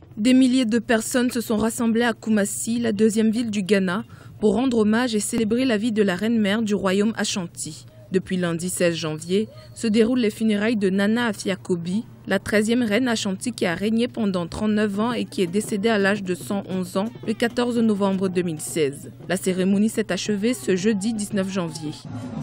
Des milliers de personnes se sont rassemblées à Koumassi, la deuxième ville du Ghana, pour rendre hommage et célébrer la vie de la reine-mère du royaume Ashanti. Depuis lundi 16 janvier, se déroulent les funérailles de Nana Afiakobi, la 13e reine Ashanti qui a régné pendant 39 ans et qui est décédée à l'âge de 111 ans le 14 novembre 2016. La cérémonie s'est achevée ce jeudi 19 janvier.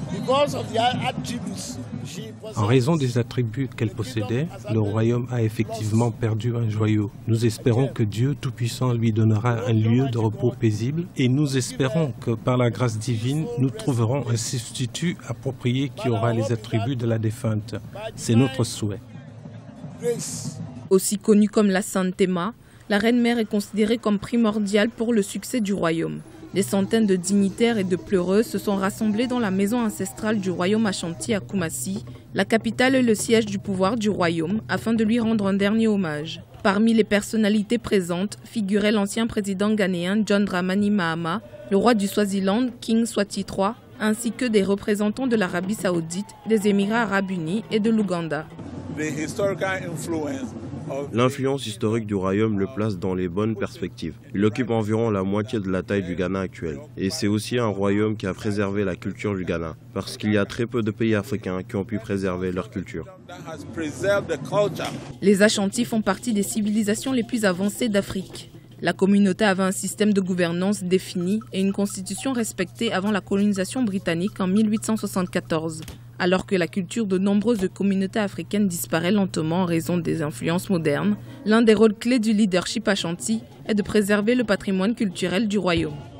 En raison des attributs qu'elle possédait, le royaume a effectivement perdu un joyau. Nous espérons que Dieu Tout-Puissant lui donnera un lieu de repos paisible et nous espérons que par la grâce divine, nous trouverons un substitut approprié qui aura les attributs de la défunte. C'est notre souhait. Aussi connue comme la Sainte Emma, la reine-mère est considérée comme primordiale pour le succès du royaume. Des centaines de dignitaires et de pleureuses se sont rassemblés dans la maison ancestrale du royaume Ashanti à Koumassi, la capitale et le siège du pouvoir du royaume, afin de lui rendre un dernier hommage. Parmi les personnalités présentes figurait l'ancien président ghanéen John Dramani Mahama, le roi du Swaziland King Swati III, ainsi que des représentants de l'Arabie Saoudite, des Émirats Arabes Unis et de l'Ouganda. L'influence historique du royaume le place dans les bonnes perspectives. Il occupe environ la moitié de la taille du Ghana actuel. Et c'est aussi un royaume qui a préservé la culture du Ghana, parce qu'il y a très peu de pays africains qui ont pu préserver leur culture. Les Ashanti font partie des civilisations les plus avancées d'Afrique. La communauté avait un système de gouvernance défini et une constitution respectée avant la colonisation britannique en 1874. Alors que la culture de nombreuses communautés africaines disparaît lentement en raison des influences modernes, l'un des rôles clés du leadership Ashanti est de préserver le patrimoine culturel du royaume.